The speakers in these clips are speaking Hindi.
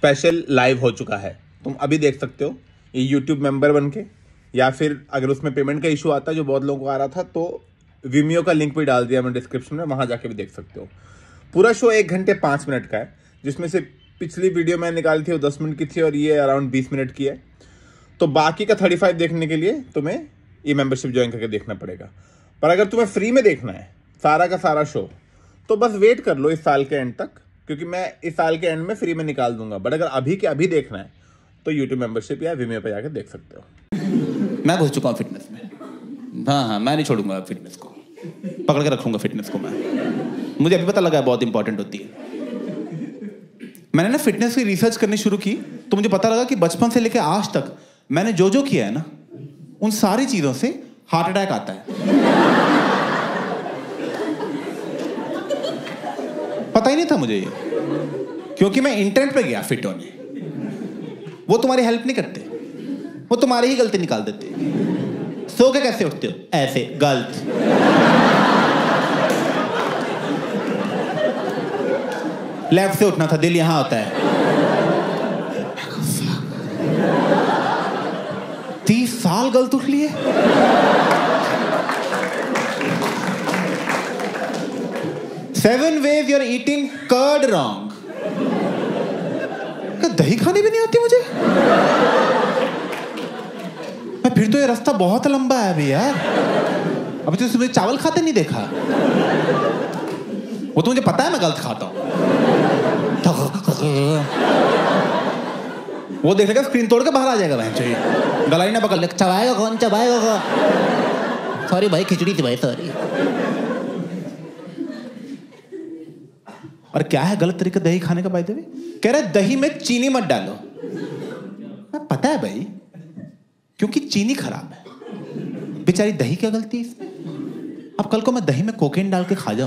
स्पेशल लाइव हो चुका है, तुम अभी देख सकते हो ये यूट्यूब मेंबर बन के, या फिर अगर उसमें पेमेंट का इशू आता है जो बहुत लोगों को आ रहा था तो विमियो का लिंक भी डाल दिया मैंने डिस्क्रिप्शन में, वहां जाके भी देख सकते हो। पूरा शो 1 घंटे 5 मिनट का है, जिसमें से पिछली वीडियो मैंने निकाली थी वो 10 मिनट की थी और ये अराउंड 20 मिनट की है। तो बाकी का 35 देखने के लिए तुम्हें ये मेंबरशिप ज्वाइन करके देखना पड़ेगा। पर अगर तुम्हें फ्री में देखना है सारा का सारा शो तो बस वेट कर लो इस साल के एंड तक, क्योंकि मैं इस साल के एंड में फ्री में निकाल दूंगा। बट अगर अभी के अभी देखना है तो यूट्यूब मेंबरशिप या विमियो पे जाकर देख सकते हो। मैं घुस चुका हूँ फिटनेस में। हाँ, मैं नहीं छोड़ूंगा फिटनेस को, पकड़ के रखूंगा फिटनेस को मैं। मुझे अभी पता लगा है बहुत इंपॉर्टेंट होती है। मैंने ना फिटनेस की रिसर्च करनी शुरू की तो मुझे पता लगा कि बचपन से लेकर आज तक मैंने जो जो किया है ना, उन सारी चीजों से हार्ट अटैक आता है। पता ही नहीं था मुझे ये, क्योंकि मैं इंटरनेट पे गया फिट होने। वो तुम्हारी हेल्प नहीं करते, वो तुम्हारी ही गलती निकाल देते। सो के कैसे उठते हो? ऐसे, गलत। लेफ्ट से उठना था, दिल यहां होता है। 30 साल गलत उठ लिए। Seven ways you're eating curd wrong. दही खाने भी नहीं आती मुझे। फिर तो ये रास्ता बहुत लंबा है अभी यार। अभी तो मुझे चावल खाते नहीं देखा। वो तो मुझे पता है मैं गलत खाता हूं। वो देखेगा स्क्रीन तोड़ के बाहर आ जाएगा। चाहिए गला ही ना पकड़ ले। चबाएगा कौन? चबाएगा कौन? सॉरी भाई, खिचड़ी थी भाई, सॉरी। और क्या है गलत तरीका दही खाने का? बाय द वे कह रहा है दही में चीनी मत डालो। पता है भाई, क्योंकि चीनी खराब है। बेचारी दही क्या गलती है इसमें? अब कल को मैं दही में कोकेन डाल के खा जाऊं।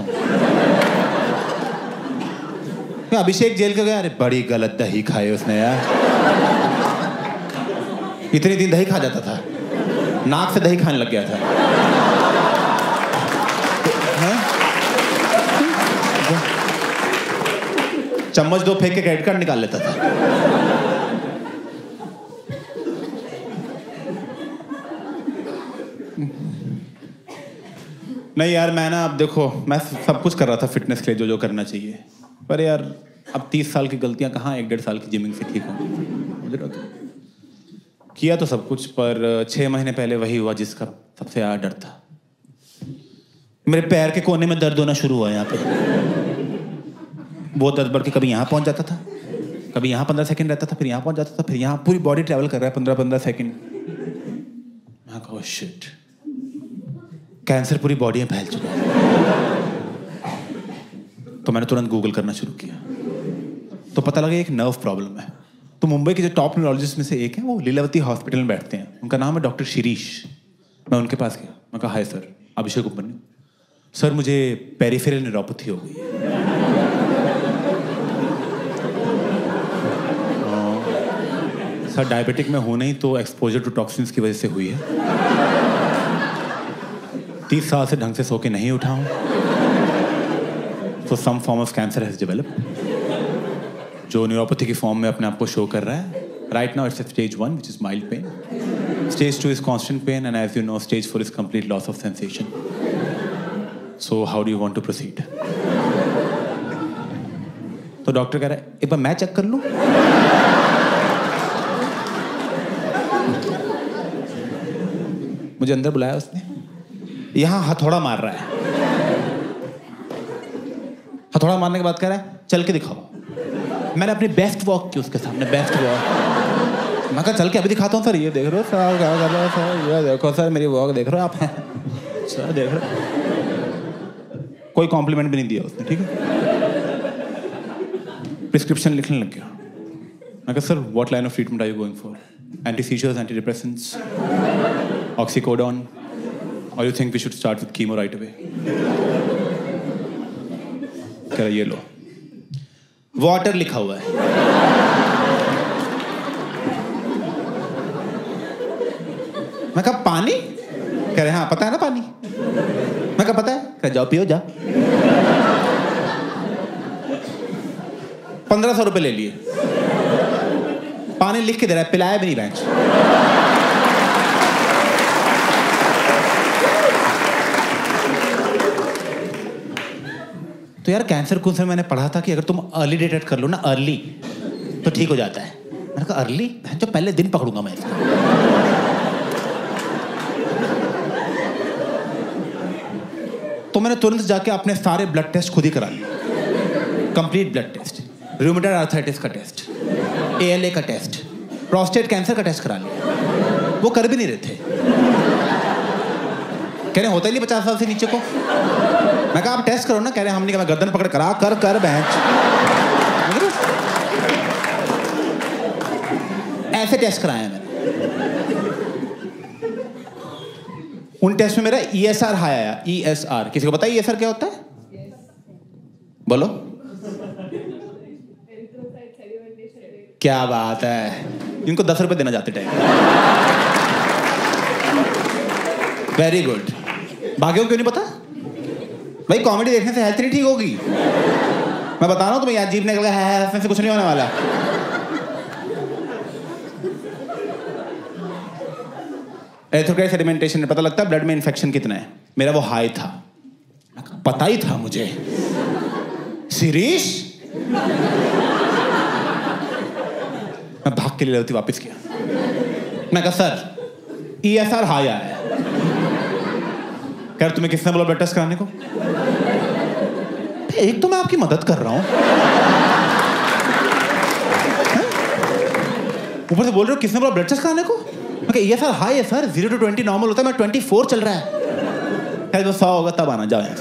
अभिषेक जेल के गया, अरे बड़ी गलत दही खाई उसने यार। इतने दिन दही खा जाता था, नाक से दही खाने लग गया था। चम्मच 2 फेंक के क्रेडिट कार्ड निकाल लेता था। नहीं यार, मैं ना, अब देखो, मैं सब कुछ कर रहा था फिटनेस के लिए जो जो करना चाहिए, पर यार अब 30 साल की गलतियां कहाँ 1-1.5 साल की जिमिंग से ठीक होंगी। किया तो सब कुछ, पर 6 महीने पहले वही हुआ जिसका सबसे ज़्यादा डर था। मेरे पैर के कोने में दर्द होना शुरू हुआ यहाँ पे। वो दर्द बढ़ के कभी यहाँ पहुँच जाता था, कभी यहाँ 15 सेकंड रहता था, फिर यहाँ पहुँच जाता था, फिर यहाँ। पूरी बॉडी ट्रैवल कर रहा है 15-15 सेकंड। मैं कहा शिट, कैंसर पूरी बॉडी में फैल चुका है। तो मैंने तुरंत गूगल करना शुरू किया, तो पता लगा एक नर्व प्रॉब्लम है। तो मुंबई के जो टॉप न्यूरोलॉजिस्ट में से एक है, वो लीलावती हॉस्पिटल में बैठते हैं। उनका नाम है डॉक्टर शिरीष। मैं उनके पास गया, मैं कहा hi sir, Abhishek Upmanyu sir, मुझे पेरिफेरल न्यूरोपैथी हो गई है। सर डायबिटिक में हूं नहीं, तो एक्सपोजर टू टॉक्सिन्स की वजह से हुई है। 30 साल से ढंग से सो के नहीं उठा हूं, तो some form of cancer has developed, जो न्यूरोपैथी की फॉर्म में अपने आप को शो कर रहा है। Right now it's stage 1 which is mild pain, stage 2 is constant pain, and as you know stage 4 is complete loss of sensation. So how do you want to proceed? तो डॉक्टर कह रहा है एक बार मैं चेक कर लूं। मुझे अंदर बुलाया उसने, यहां हथौड़ा मार रहा है। हथौड़ा मारने के बाद कह रहा है चल के दिखाओ। मैंने अपनी बेस्ट वॉक की उसके सामने, बेस्ट वॉक। मैं कहा चल के अभी दिखाता हूँ सर, ये देख रहे हो सर, क्या कर रहे हो सर, ये देखो सर मेरी वॉक देख रहे हो आप? सर देख रहे हो? कोई कॉम्प्लीमेंट भी नहीं दिया उसने, ठीक है। प्रिस्क्रिप्शन लिखने लग गया। मैं कहा sir what line of treatment are you going for? Anti seizures, anti depressants, oxycodone, or you think we should start with chemo right away? कह रहा ये लो, वाटर लिखा हुआ है। मैं कहा पानी? कह रहे हाँ पता है ना पानी। मैं कहा पता है। कह जाओ पियो जा। 1500 रुपए ले लिए। पानी लिख के दे रहा है, पिलाया भी नहीं बेंच। तो यार कैंसर कुछ मैंने पढ़ा था कि अगर तुम अर्ली डिटेक्ट कर लो ना, अर्ली, तो ठीक हो जाता है। मैंने कहा अर्ली, जो पहले दिन पकड़ूंगा मैं इसको। तो मैंने तुरंत जाके अपने सारे ब्लड टेस्ट खुद ही करा लिए, complete blood test, rheumatoid arthritis का टेस्ट, ALA का टेस्ट, प्रोस्टेट कैंसर का टेस्ट करा लिया। वो कर भी नहीं रहे थे, कह रहे होता ही नहीं 50 साल से नीचे को। मैं कहा आप टेस्ट करो ना, कह रहे हम नहीं, कहा मैं गर्दन पकड़ करा कर बेंच। ऐसे टेस्ट कराया मैंने। उन टेस्ट में मेरा ESR हाई आया। ESR किसी को पता है ESR क्या होता है? बोलो। क्या बात है, इनको 10 रुपए देना चाहते टाइम। Very good. बाकियों को क्यों नहीं पता? भाई कॉमेडी देखने से हेल्थ नहीं ठीक होगी। मैं बता रहा हूँ तुम्हें, यार जीभ निकल गया है, हंसने से कुछ नहीं होने वाला। एरिथ्रोक्राइट सेडिमेंटेशन में पता लगता है ब्लड में इन्फेक्शन कितना है। मेरा वो हाई था, पता ही था मुझे। शिरीष, मैं भाग के लीलावती वापस किया। मैं कहा सर ESR हाई आया है। कह तुम्हें किसने बोला ब्लड टेस्ट कराने को? एक तो मैं आपकी मदद कर रहा हूं, ऊपर से बोल रहे हो किसने बोला ब्लड टेस्ट कराने को? मैं कहा ESR हाई है सर, 0 to 20 नॉर्मल होता है, मैं 24 चल रहा है। कह तो 100 होगा तब आना, जाओ यहाँ से।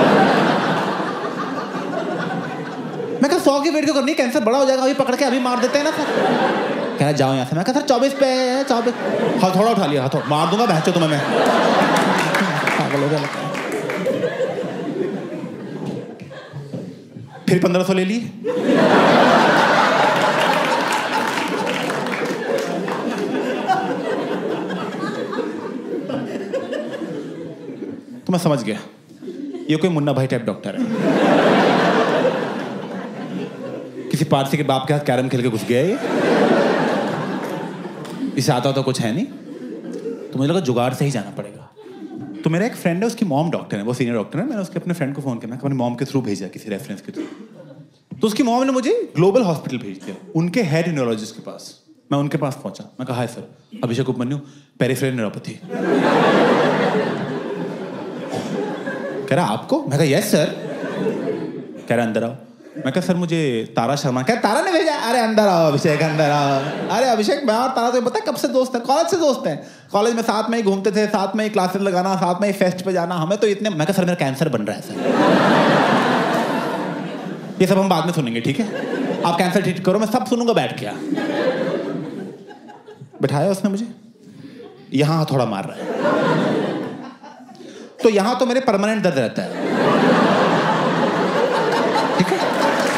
मैं कहा 100 की वेट क्यों करनी, कैंसर बड़ा हो जाएगा, अभी पकड़ के अभी मार देते हैं ना सर। कह रहा जाओ यहाँ से। मैं कहा सर 24 पे है, 24। हथौड़ा उठा लिया, हथौड़ा मार दूंगा बहचो तुम्हें मैं। पागल हो गया। फिर 1500 ले लिए। तो मैं समझ गया ये कोई मुन्ना भाई टाइप डॉक्टर है। किसी पारसी के बाप के हाथ कैरम खेल के घुस गया ये। इसे आता तो कुछ है नहीं, तो मुझे लगा जुगाड़ से ही जाना पड़ेगा। तो मेरा एक फ्रेंड है, उसकी मॉम डॉक्टर है, वो सीनियर डॉक्टर है। मैंने उसके अपने फ्रेंड को फोन किया, अपनी मॉम के थ्रू भेजा, किसी रेफरेंस के थ्रू। तो उसकी मॉम ने मुझे ग्लोबल हॉस्पिटल भेज दिया, उनके हेड न्यूरोलॉजिस्ट के पास। मैं उनके पास पहुंचा, मैं कहा hi sir, Abhishek Upmanyu, peripheral neuropathy. कह रहा आपको? मैं कहा यस सर। कह रहा अंदर आओ। मैं कहा सर मुझे तारा शर्मा। क्या तारा ने भेजा? अरे अंदर आओ अभिषेक, अंदर आओ। अरे अभिषेक, मैं और तारा तो पता है कब से दोस्त हैं, कॉलेज से दोस्त हैं। कॉलेज में साथ में ही घूमते थे, साथ में ही क्लासेस लगाना, साथ में ही फेस्ट पे जाना, हमें तो इतने। मैं कहा सर मेरा कैंसर बन रहा है सर। ये सब हम बाद में सुनेंगे, ठीक है? आप कैंसर ट्रीट करो, मैं सब सुनूंगा बैठ के। बिठाया उसने मुझे, यहां हथौड़ा मार रहा है। तो यहां तो मेरे परमानेंट दर्द रहता है, ठीक है?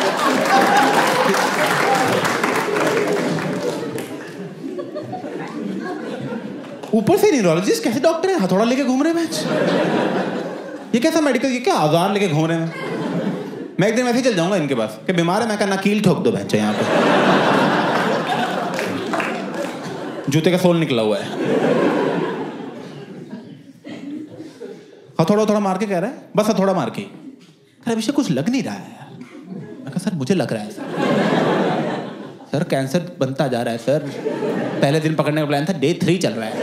ऊपर से न्यूरोलॉजिस्ट कैसे डॉक्टर है, हथौड़ा लेके घूम रहे हैं। ये कैसा मेडिकल, ये क्या औजार लेके घूम रहे हैं? मैं एक दिन वैसे ही चल जाऊंगा इनके पास कि बीमार है। मैं कहना कील ठोक दो बहन यहाँ पे, जूते का सोल निकला हुआ है। हथौड़ा थोड़ा मार के कह रहा है, बस हथौड़ा मार के। कह अभिषेक कुछ लग नहीं रहा है। मैं कहा सर मुझे लग रहा है सर कैंसर बनता जा रहा है सर। पहले दिन पकड़ने का प्लान था, डे 3 चल रहा है।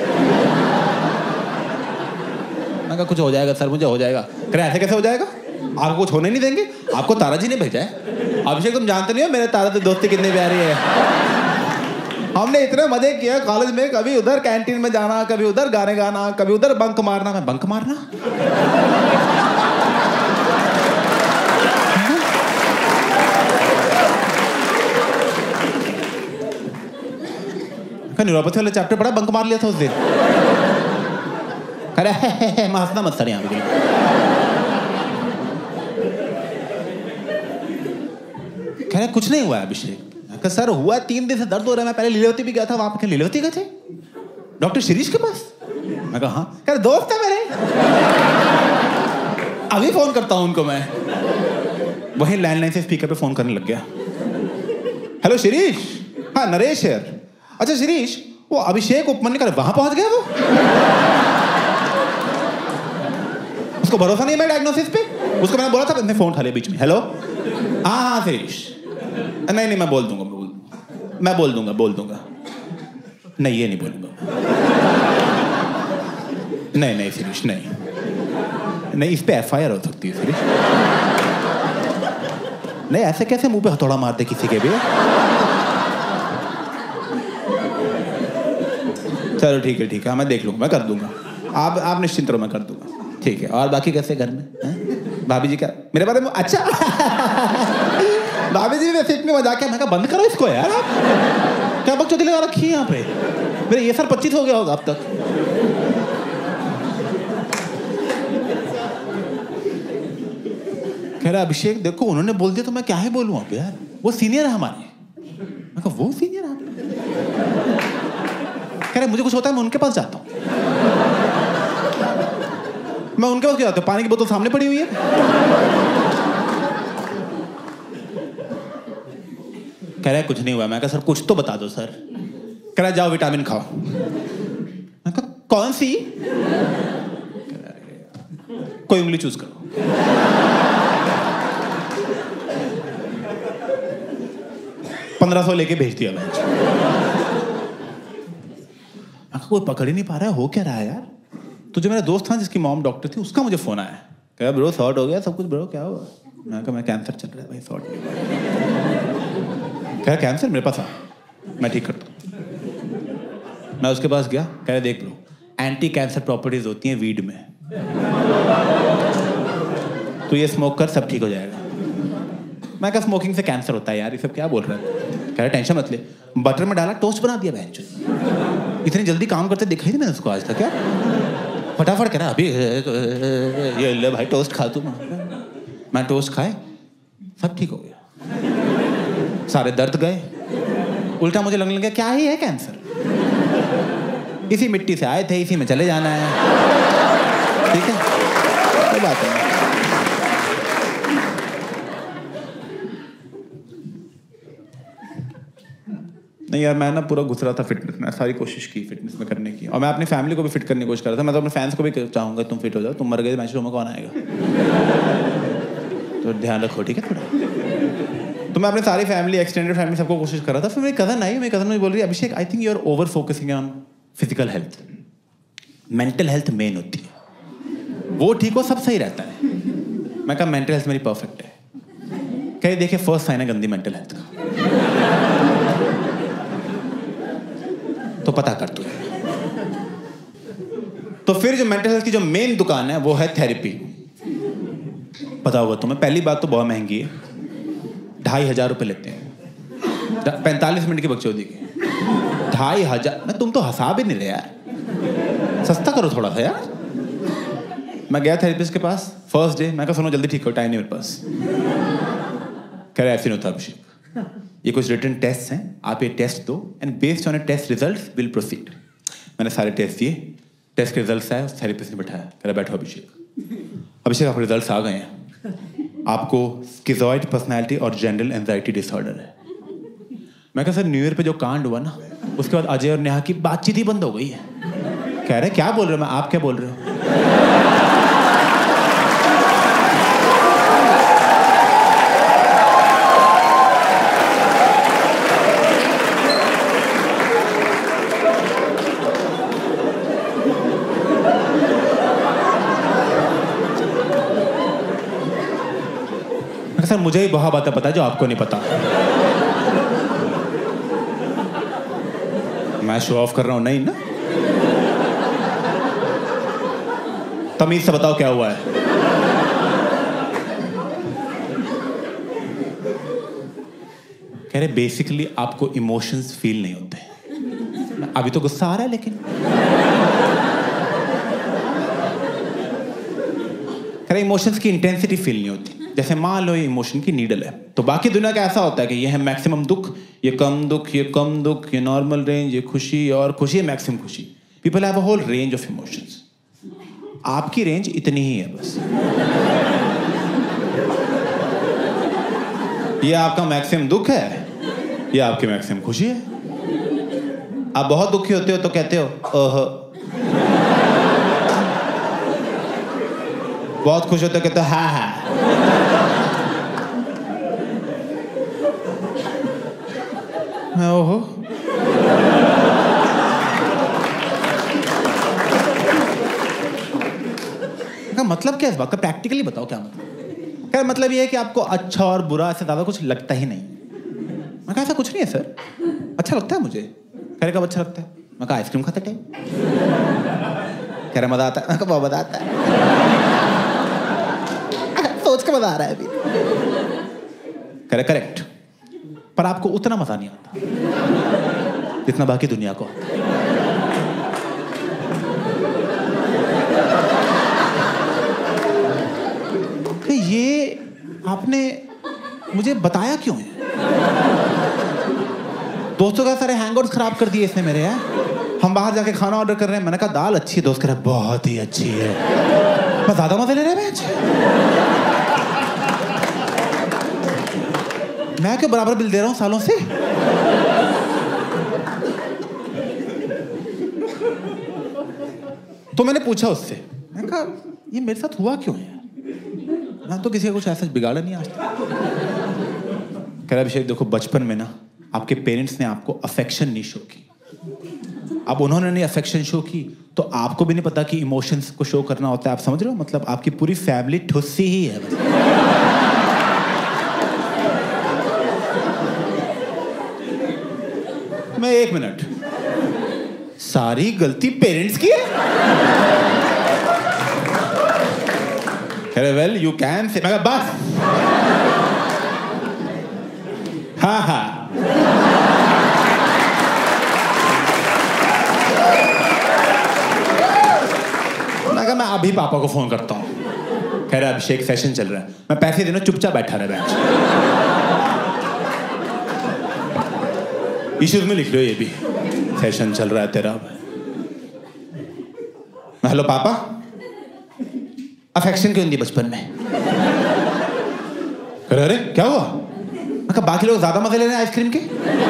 मैं कहा कुछ हो जाएगा सर, मुझे हो जाएगा। कह रहे ऐसे कैसे हो जाएगा, आपको कुछ होने नहीं देंगे, आपको तारा जी ने भेजा है। अभिषेक तुम जानते नहीं हो मेरे तारा से दोस्ती कितनी प्यारी है। हमने इतने मजे किए कॉलेज में, कभी उधर कैंटीन में जाना, कभी उधर गाने गाना, कभी उधर बंक मारना। मैं बंक मारना? न्यूरोपैथी वाला चैप्टर पढ़ा, बंक मार लिया था उस दिन। अरे हंसना मत सर यहाँ पे। कह रहे कुछ नहीं हुआ है अभिषेक। सर हुआ 3 दिन से दर्द हो रहा है। मैं पहले लीलावती भी गया था, वहां पे लीलावती गए थे डॉक्टर शिरीष के पास। मैं कहा हाँ। कह रहे दोस्त है मेरे, अभी फोन करता हूं उनको मैं। वही लैंडलाइन से स्पीकर पे फोन करने लग गया। हेलो शिरीष, हाँ नरेश यार, अच्छा शिरीष, वो अभिषेक उपमन्यु वहां पहुंच गया वो? उसको भरोसा नहीं है डायग्नोसिस पे? उसको मैंने बोला था, मैंने फोन उठा लिया बीच में, हेलो हाँ शिरीष, नहीं मैं बोल दूंगा, बोल दूंगा नहीं, ये नहीं बोलूंगा, नहीं शिरीष, नहीं इस पे एफआईआर हो सकती है शिरीष। नहीं ऐसे कैसे मुंह पे हथौड़ा मारते किसी के भी? चलो ठीक है, मैं देख लूंगा, मैं कर दूंगा, आप निश्चिंत रहो, मैं कर दूंगा, ठीक है। और बाकी कैसे घर में भाभी जी क्या मेरे बारे में? अच्छा भाभी जी वैसे इतने मजाक है, मैं कहा बंद करो इसको यार, आप क्या बकचोदी लगा रखी है यहाँ पे? मेरे ये साल 25 हो गया होगा अब तक। कह रहा अभिषेक देखो उन्होंने बोल दिया तो मैं क्या ही बोलूं अब यार, वो सीनियर है हमारे। मैं कहा वो सीनियर है? कह रहा मुझे कुछ होता है मैं उनके पास जाता हूं। मैं उनके पास क्यों जाता हूं? पानी की बोतल सामने पड़ी हुई है। कह रहा है कुछ नहीं हुआ। मैं कहा सर कुछ तो बता दो सर। कह रहा जाओ विटामिन खाओ। मैं कहा कौन सी? कोई उंगली चूज करो। $1500 लेके भेज दिया मैं। कोई पकड़ ही नहीं पा रहा है, हो क्या रहा है यार? तो जो मेरा दोस्त था जिसकी मॉम डॉक्टर थी, उसका मुझे फोन आया। कहा ब्रो शॉर्ट हो गया सब कुछ। ब्रो क्या हुआ? मैं कहा मैं कैंसर चल रहा है भाई, शॉर्ट। कहा कैंसर मेरे पास आ, मैं ठीक करता हूँ। मैं उसके पास गया। कह रहे देख लो एंटी कैंसर प्रॉपर्टीज होती हैं वीड में, तो ये स्मोक कर सब ठीक हो जाएगा। मैं कहा स्मोकिंग से कैंसर होता है यार, ये सब क्या बोल रहा है? कह रहा टेंशन मत ले। बटर में डाला टोस्ट बना दिया बहन। इतनी जल्दी काम करते देखा ही नहीं मैंने उसको आज तक। क्या फटाफट कह रहा अभी ये ले भाई टोस्ट खा तू। मैं टोस्ट खाए सब ठीक हो गया, सारे दर्द गए। उल्टा मुझे लगने लगा क्या ही है कैंसर, इसी मिट्टी से आए थे, इसी में चले जाना है। ठीक है कोई बात नहीं। नहीं यार मैं ना पूरा घुस रहा था फिटनेस में, सारी कोशिश की फिटनेस में करने की, और मैं अपनी फैमिली को भी फिट करने की कोशिश कर रहा था। मैं तो अपने फैंस को भी चाहूंगा तुम फिट हो जाओ, तुम मर गए मैच में कौन आएगा? तो ध्यान रखो ठीक है थोड़ा। तो मैं अपने सारी फैमिली एक्सटेंडेड फैमिली सबको कोशिश कर रहा था। फिर मेरी कज़न आई, मेरी कज़न मुझे बोल रही है Abhishek I think you are over focusing on physical health, mental health main होती है, वो ठीक हो सब सही रहता है। मैं कहा मेंटल हेल्थ मेरी परफेक्ट है। कहीं देखिए फर्स्ट साइन है गंदी मेंटल हेल्थ का, तो पता कर तू। तो फिर जो मेंटल हेल्थ की जो मेन दुकान है वो है थेरेपी। पता होगा तुम्हें, पहली बात तो बहुत महंगी है, 2500 रुपये लेते हैं 45 मिनट की बकचोदी की। 2500 मैं तुम तो हंसा भी नहीं रहे यार, सस्ता करो थोड़ा सा यार। मैं गया थेरेपिस्ट के पास फर्स्ट डे। मैं कहा सुनो जल्दी ठीक हो, टाइम नहीं मेरे पास। कह रहा ऐसे नहीं होता अभिषेक, ये कुछ रिटन टेस्ट हैं, आप ये टेस्ट दो and based on a test results will proceed. मैंने सारे टेस्ट दिए, टेस्ट के रिजल्ट्स आए, थेरेपिस्ट ने बैठाया। कह रहा बैठो अभिषेक। अभिषेक आपके रिजल्ट्स आ गए हैं, आपको स्किज़ॉइड पर्सनैलिटी और जनरल एंजाइटी डिसऑर्डर है। मैं कहा सर न्यू ईयर पे जो कांड हुआ ना, उसके बाद अजय और नेहा की बातचीत ही बंद हो गई है। कह रहे क्या बोल रहे हो? मैं आप क्या बोल रहे हो? सर मुझे ही बहुत बातें पता है जो आपको नहीं पता। मैं शो ऑफ कर रहा हूं नहीं ना? तमीज से बताओ क्या हुआ है। कह रहे बेसिकली आपको इमोशंस फील नहीं होते। अभी तो गुस्सा आ रहा है लेकिन। कह रहे इमोशंस की इंटेंसिटी फील नहीं होती। जैसे मान लो ये इमोशन की नीडल है, तो बाकी दुनिया का ऐसा होता है कि ये है मैक्सिमम दुख, ये कम दुख, ये कम दुख, ये नॉर्मल रेंज, ये खुशी, और खुशी है मैक्सिमम खुशी। People have a whole range of emotions. आपकी रेंज इतनी ही है बस। ये आपका मैक्सिमम दुख है, ये आपकी मैक्सिमम खुशी है। आप बहुत दुखी होते हो तो कहते हो ओहो, बहुत खुश होते हो कहते हो हाँ हाँ। मैं ओहो, मतलब क्या है इस बात का? प्रैक्टिकली बताओ क्या मतलब? क्या मतलब ये है कि आपको अच्छा और बुरा से ज्यादा कुछ लगता ही नहीं? मैं कहा ऐसा कुछ नहीं है सर, अच्छा लगता है मुझे। कह रहे कब अच्छा लगता है? मैं कहा आइसक्रीम खाते टाइम। कह रहे मजा आता है? मैं कहा बहुत मजा आता है। सोच के मजा आ रहा है अभी। कह रहे करेक्ट, पर आपको उतना मजा नहीं आता जितना बाकी दुनिया को आता है। ये आपने मुझे बताया क्यों है? दोस्तों का सारे हैंगआउट्स खराब कर दिए इसने मेरे। हैं हम बाहर जाके खाना ऑर्डर कर रहे हैं, मैंने कहा दाल अच्छी है, दोस्त कह रहा बहुत ही अच्छी है। मैं ज्यादा मजे ले रहे हैं मैं क्यों बराबर बिल दे रहा हूं सालों से? तो मैंने पूछा उससे, मैंने कहा ये मेरे साथ हुआ क्यों है? मैं तो किसी का कुछ ऐसा बिगाड़ा नहीं आज तक। कह रहा अभिषेक देखो, बचपन में ना आपके पेरेंट्स ने आपको अफेक्शन नहीं शो की। अब उन्होंने नहीं अफेक्शन शो की तो आपको भी नहीं पता कि इमोशंस को शो करना होता है। आप समझ रहे हो? मतलब आपकी पूरी फैमिली ठुस्सी ही है। मैं 1 मिनट, सारी गलती पेरेंट्स की है? वेल यू कैन से, मैं बस हाँ हाँ। मैं अभी पापा को फोन करता हूँ। कह रहा अभिषेक सेशन चल रहा है, मैं पैसे देना, चुपचाप बैठा रहा बेंच। इश्यूज में लिख लो ये भी, सेशन चल रहा है तेरा। हेलो पापा, अफेक्शन क्यों दी बचपन में? अरे क्या हुआ? मैं कहा बाकी लोग ज्यादा मजे ले रहे हैं आइसक्रीम के।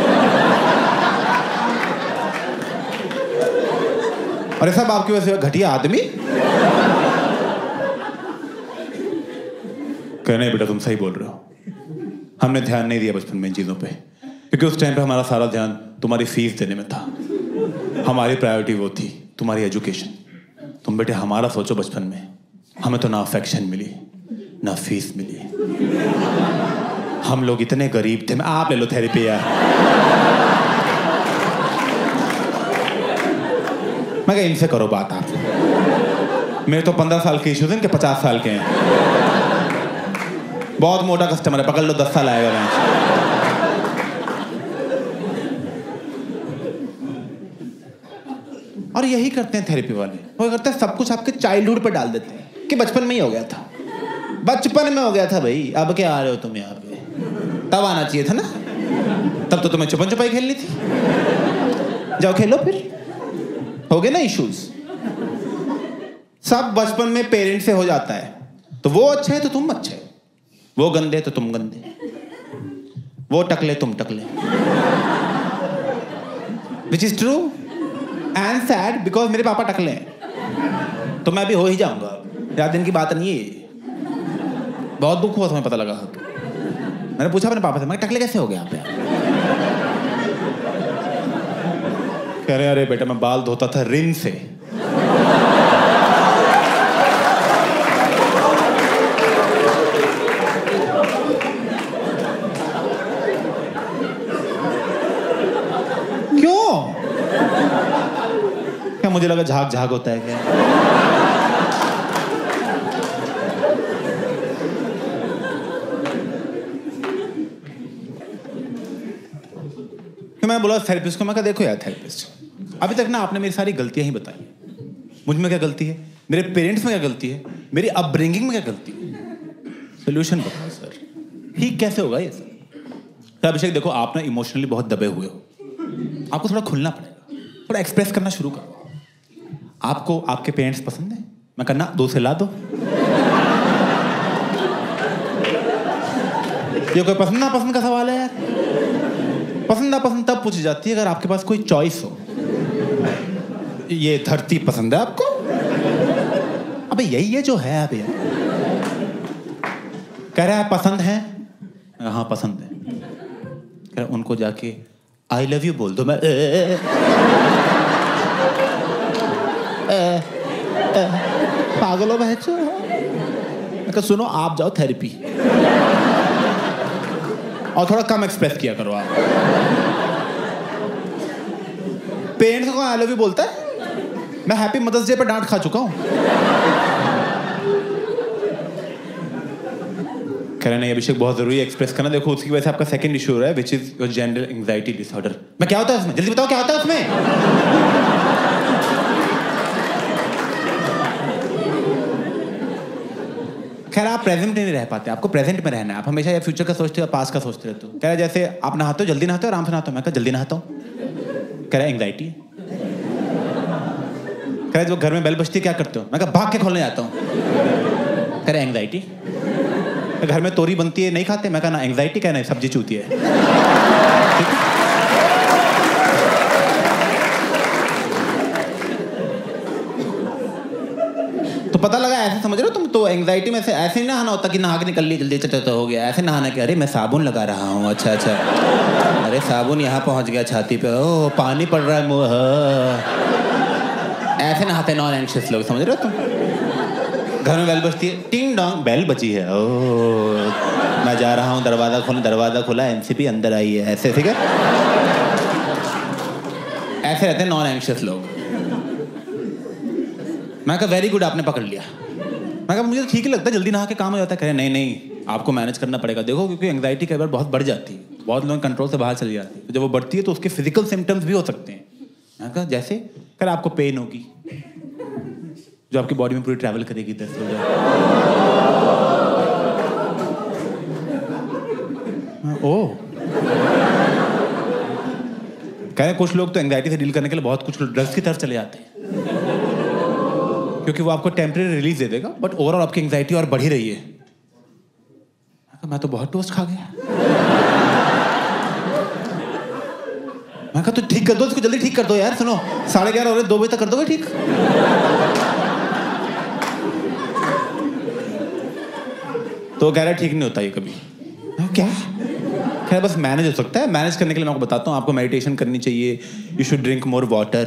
अरे सब आपकी वजह से घटिया आदमी। कहने बेटा तुम सही बोल रहे हो, हमने ध्यान नहीं दिया बचपन में इन चीजों पे, क्योंकि उस टाइम पे हमारा सारा ध्यान तुम्हारी फीस देने में था। हमारी प्रायोरिटी वो थी तुम्हारी एजुकेशन। तुम बेटे हमारा सोचो, बचपन में हमें तो ना अफेक्शन मिली ना फीस मिली। हम लोग इतने गरीब थे। आप ले लो थेरेपी यार। मैं कहा इनसे करो बात आप। मेरे तो 15 साल के इश्यूज हैं, इनके 50 साल के हैं। बहुत मोटा कस्टमर है, पकड़ लो 10 साल आएगा मैं। और यही करते हैं थेरेपी वाले, वो करते हैं सब कुछ आपके चाइल्डहुड पे डाल देते हैं कि बचपन में ही हो गया था। बचपन में हो गया था भाई, अब क्या आ रहे हो तुम यहाँ पे? तब आना चाहिए था ना, तब तो तुम्हें छुपन छुपाई खेलनी थी। जाओ खेलो फिर, हो गए ना इश्यूज। सब बचपन में पेरेंट से हो जाता है। तो वो अच्छे है तो तुम अच्छे, वो गंदे तो तुम गंदे, वो टकले तुम टकले। Which is true and sad, because मेरे पापा टकले हैं तो मैं भी हो ही जाऊंगा। ज्यादा दिन की बात नहीं है। बहुत दुख हुआ, तुम्हें पता लगा। मैंने पूछा अपने पापा से, मैं टकले कैसे हो गया आप? कह रहे अरे बेटा मैं बाल धोता था रिन से। क्यों? क्या मुझे लगा झाग झाग होता है क्या? तो मैं बोला थेरेपिस्ट को, मैं कहा देखो यार थेरेपिस्ट, अभी तक ना आपने मेरी सारी गलतियां ही बताई। मुझ में क्या गलती है, मेरे पेरेंट्स में क्या गलती है, मेरी अपब्रिंगिंग में क्या गलती है? सोल्यूशन बताओ सर, ठीक कैसे होगा ये सर? तो अभिषेक देखो, आप ना इमोशनली बहुत दबे हुए हो, आपको थोड़ा खुलना पड़ेगा, थोड़ा एक्सप्रेस करना शुरू करो। आपको आपके पेरेंट्स पसंद है? मैं कहना दो से ला दो। ये कोई पसंद ना पसंद का सवाल है यार। पसंद नापसंद तब पूछी जाती है अगर आपके पास कोई चॉइस हो। ये धरती पसंद है आपको? अबे यही है जो है अभी। कह रहा है पसंद है? हाँ पसंद है। कह रहा उनको जाके आई लव यू बोल दो। मैं पागल हो बहचो। मैं कहा सुनो आप जाओ थेरेपी और थोड़ा कम एक्सप्रेस किया करो आप। पेरेंट्स को आई लव यू बोलता है? मैं हैप्पी मदर्स डे पर डांट खा चुका हूं। कह रहे नहीं अभिषेक बहुत जरूरी है एक्सप्रेस करना। देखो उसकी वजह से आपका सेकंड इशू हो रहा है which is your gender anxiety disorder. मैं क्या होता है उसमें? जल्दी बताओ क्या होता है उसमें? खैर आप प्रेजेंट में नहीं रह पाते, आपको प्रेजेंट में रहना है। आप हमेशा या फ्यूचर का सोचते हो या पास्ट का सोचते रहते हो। कह रहा जैसे आप नहाते हो जल्दी नहाते हो आराम से नहाते हो? मैं कहा जल्दी नहाता हूँ। कह रहा एंग्जाइटी है। कह रहा जो घर में बेल बजती है क्या करते हो? मैं कहा भाग के खोलने जाता हूँ। कह रहा एंग्जाइटी। घर में तोरी बनती है नहीं खाते? मैं कहा ना एंग्जाइटी क्या नहीं सब्जी चूती है। तो पता लगा ऐसे समझ रहे हो तुम? तो एंग्जाइटी में से ऐसे नहीं नहाना होता कि नहा के निकल ली जल्दी चलते हो गया। ऐसे नहाना कि अरे मैं साबुन लगा रहा हूँ। अच्छा अच्छा अरे साबुन यहाँ पहुँच गया छाती पे। ओ पानी पड़ रहा है मुँह। ऐसे नहाते नॉन एंग्शियस लोग, समझ रहे हो तुम? घर में बेल बजती है टिंग डोंग बेल बजी है। ओ मैं जा रहा हूँ दरवाजा खोला एनसीपी अंदर आई है। ऐसे ठीक है ऐसे रहते हैं नॉन एंग्शियस लोग। मैं कहा वेरी गुड आपने पकड़ लिया। मैं कहा मुझे तो ठीक ही लगता है जल्दी नहा के काम हो जाता है। कह रहे नहीं आपको मैनेज करना पड़ेगा। देखो क्योंकि एंग्जाइटी कई बार बहुत बढ़ जाती है, बहुत लोग कंट्रोल से बाहर चली जाती है। जब वो बढ़ती है तो उसके फिजिकल सिम्टम्स भी हो सकते हैं। मैं कहा जैसे? कह आपको पेन होगी जो आपकी बॉडी में पूरी ट्रैवल करेगी। दर्द हो जाए। ओह कह रहे कुछ लोग तो एंग्जाइटी से डील करने के लिए बहुत कुछ ड्रग्स की तरफ चले जाते हैं क्योंकि वो आपको टेम्परेरी रिलीज दे देगा बट ओवरऑल आपकी एंग्जाइटी और बढ़ ही रही है। मैं तो बहुत टोस्ट खा गया। मैं कहा तो ठीक कर दो इसको, जल्दी ठीक कर दो यार। सुनो 11:30 हो रहे 2 बजे तक कर दोगे ठीक? तो कह रहा ठीक नहीं होता ये कभी। क्या? खैर बस मैनेज हो सकता है। मैनेज करने के लिए मैं आपको बताता हूँ आपको मेडिटेशन करनी चाहिए। You should drink more water.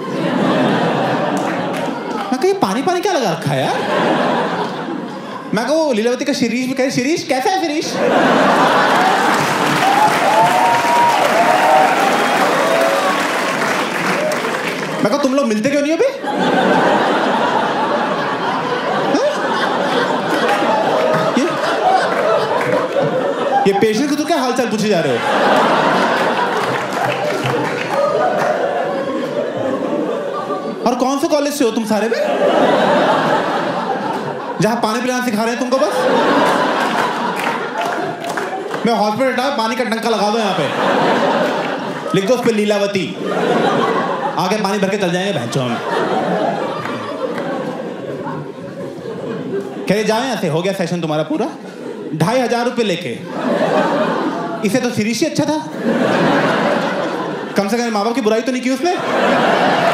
मैं कहा ये पानी क्या लगा रखा है यार? मैं कहा वो लीलावती का शिरीष भी कह रही शिरीष कैसा है शिरीष? मैं कहा तुम लोग मिलते क्यों नहीं अभी? ये पेशेंट को तो क्या हालचाल पूछे जा रहे हो? और कौन से कॉलेज से हो तुम सारे में जहां पानी पिलाना सिखा रहे हैं तुमको? बस मैं हॉस्पिटल पानी का टंका लगा दो यहाँ पे, लिख दो उस पे लीलावती, आगे पानी भर के चल जाएंगे भैंचो हम। कह जाओ यहाँ से, हो गया सेशन तुम्हारा पूरा। 2500 रुपये लेके। इसे तो शिरीष ही अच्छा था, कम से कम माँ बाप की बुराई तो नहीं की उसने।